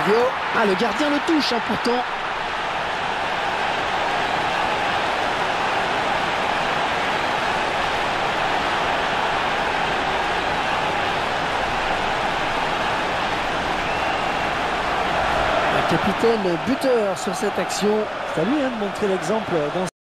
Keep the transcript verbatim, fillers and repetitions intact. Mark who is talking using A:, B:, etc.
A: Silvio. Ah, le gardien le touche, hein, pourtant. Le capitaine buteur sur cette action. C'est à lui hein, de montrer l'exemple dans